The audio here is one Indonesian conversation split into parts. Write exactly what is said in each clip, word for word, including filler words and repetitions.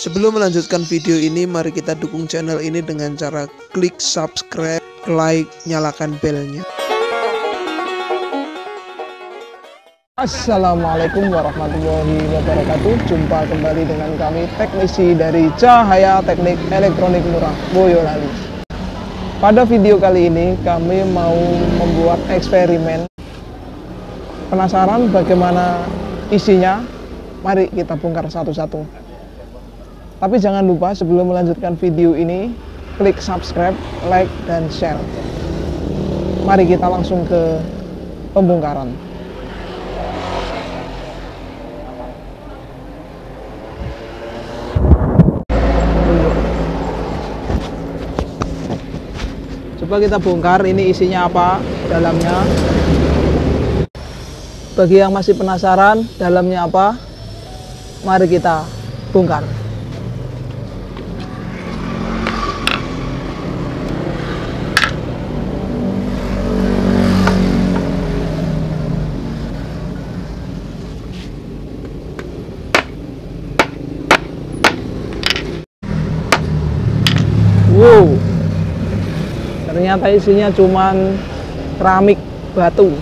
Sebelum melanjutkan video ini, mari kita dukung channel ini dengan cara klik subscribe, like, nyalakan belnya. Assalamualaikum warahmatullahi wabarakatuh. Jumpa kembali dengan kami, teknisi dari Cahaya Teknik Elektronik Murah Boyolali. Pada video kali ini kami mau membuat eksperimen. Penasaran bagaimana isinya? Mari kita bongkar satu-satu. Tapi jangan lupa sebelum melanjutkan video ini, klik subscribe, like, dan share. Mari kita langsung ke pembongkaran. Coba kita bongkar ini isinya apa dalamnya. Bagi yang masih penasaran dalamnya apa, mari kita bongkar. Wow, ternyata isinya cuman keramik batu.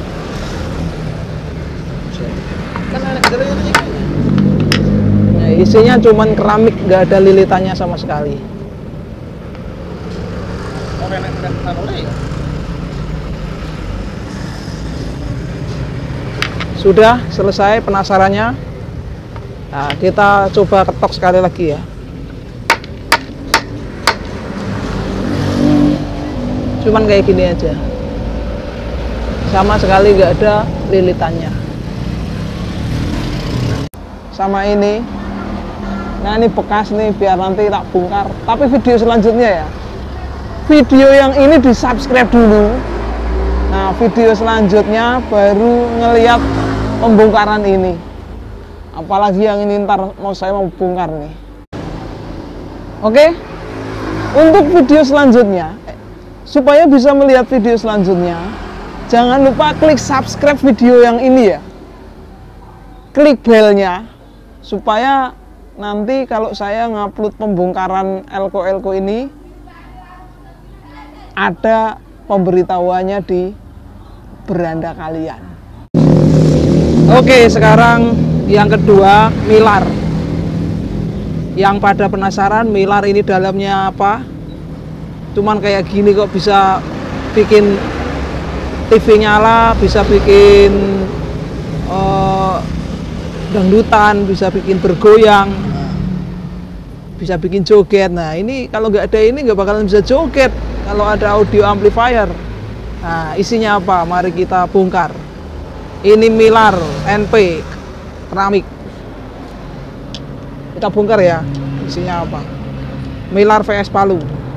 Nah, isinya cuman keramik, gak ada lilitannya sama sekali. Sudah selesai penasarannya. Nah, kita coba ketok sekali lagi ya. Cuman kayak gini aja, sama sekali nggak ada lilitannya. Sama ini, nah ini bekas nih, biar nanti tak bongkar. Tapi video selanjutnya ya, video yang ini di subscribe dulu. Nah video selanjutnya baru ngeliat pembongkaran ini. Apalagi yang ini ntar mau saya mau bongkar nih. Oke, untuk video selanjutnya, supaya bisa melihat video selanjutnya, jangan lupa klik subscribe video yang ini ya. Klik belnya, supaya nanti kalau saya ngupload pembongkaran elko-elko ini, ada pemberitahuannya di beranda kalian. Oke, sekarang yang kedua, milar. Yang pada penasaran milar ini dalamnya apa? Cuman kayak gini kok bisa bikin T V nyala, bisa bikin uh, dangdutan, bisa bikin bergoyang, bisa bikin joget. Nah ini kalau nggak ada ini nggak bakalan bisa joget kalau ada audio amplifier. Nah isinya apa? Mari kita bongkar. Ini milar N P keramik. Kita bongkar ya. Isinya apa? Milar V S Palu.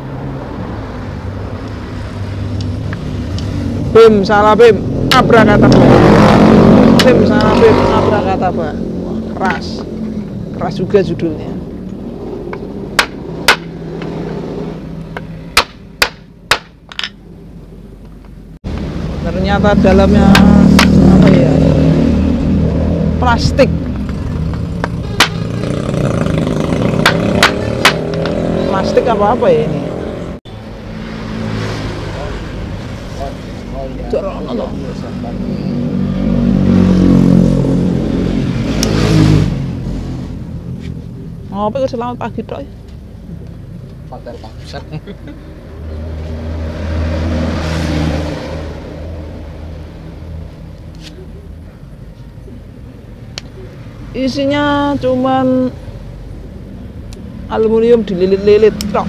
Bim salah bim, abrakadabra. Bim salah bim, abrakadabra. Wah, keras, keras juga judulnya. Ternyata dalamnya apa ya? Plastik. Plastik apa-apa ya ini? Jorong loh. Ngopi kok selamat pagi toh. Padahal bangsat. Isinya cuman aluminium dililit-lilit tok.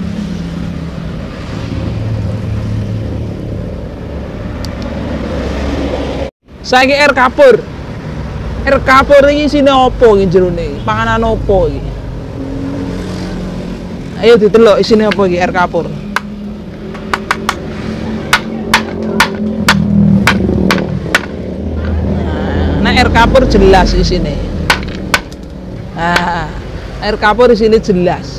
Saiki air kapur. Air kapur iki isine opo iki jerone? Panganan opo iki? Ayo ditelok isine apa iki air kapur. Nah, air kapur jelas isine. Nah, air kapur isine jelas.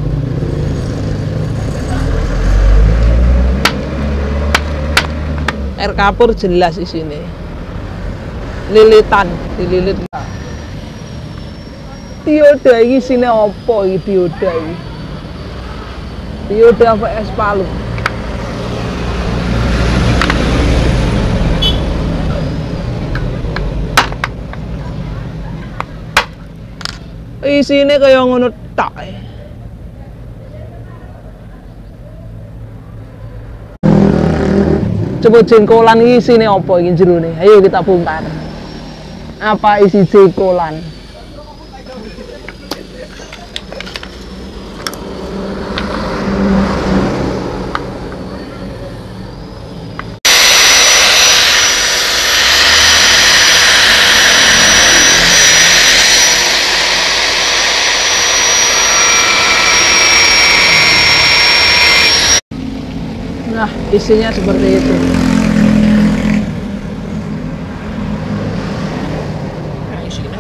Air kapur jelas isine. Lilitan, dililit. Dioda iki isine apa iki dioda iki? Dioda V S Palu. Isine kaya ngono tok. Coba jengkolan iki isine apa iki jerone? Ayo kita bongkar. Apa isi jengkolan? Nah, isinya seperti itu. Nah, isinya.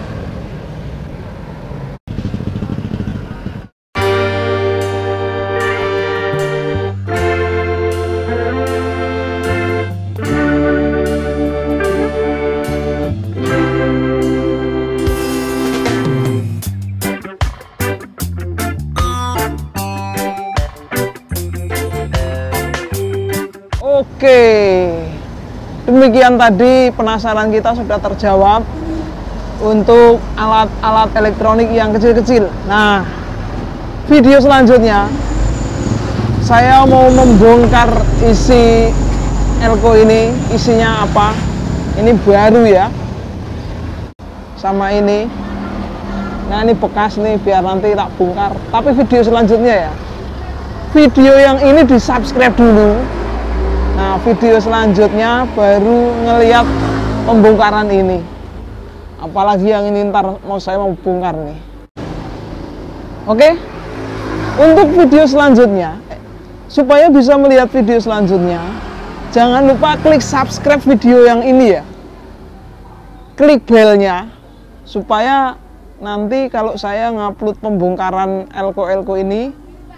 Oke, demikian tadi penasaran kita sudah terjawab untuk alat-alat elektronik yang kecil-kecil. Nah, video selanjutnya saya mau membongkar isi elko ini, isinya apa. Ini baru ya, sama ini. Nah, ini bekas nih, biar nanti tak bongkar. Tapi video selanjutnya ya, video yang ini di subscribe dulu. Nah, video selanjutnya baru ngeliat pembongkaran ini. Apalagi yang ini ntar mau saya mau bongkar nih. Oke, untuk video selanjutnya, supaya bisa melihat video selanjutnya, jangan lupa klik subscribe video yang ini ya. Klik belnya, supaya nanti kalau saya ngupload pembongkaran elko-elko ini,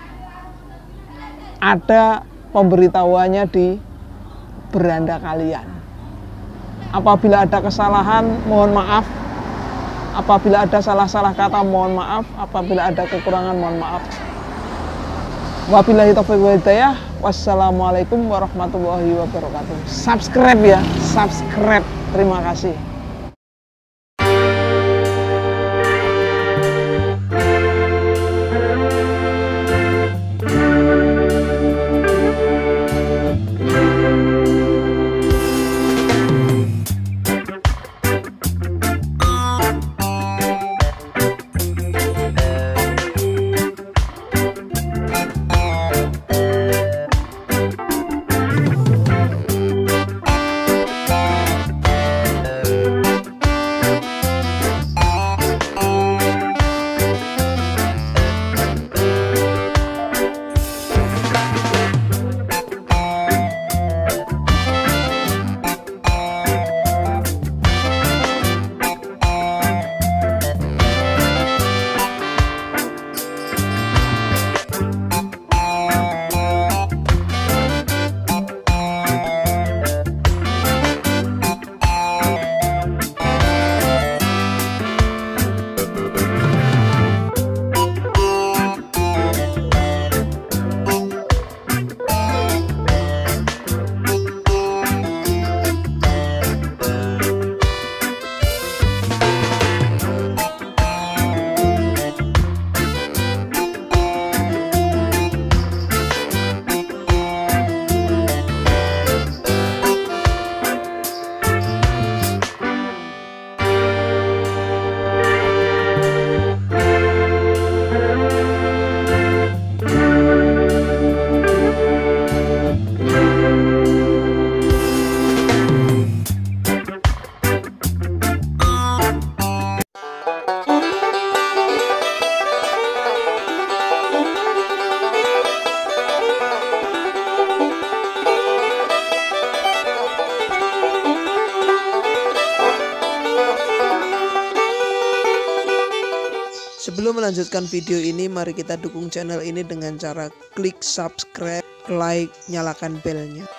ada pemberitahuannya di beranda kalian. Apabila ada kesalahan, mohon maaf. Apabila ada salah-salah kata, mohon maaf. Apabila ada kekurangan, mohon maaf. Wabillahi taufiq wal hidayah. Wassalamualaikum warahmatullahi wabarakatuh. Subscribe ya, subscribe. Terima kasih. Sebelum melanjutkan video ini, mari kita dukung channel ini dengan cara klik subscribe, like, nyalakan belnya.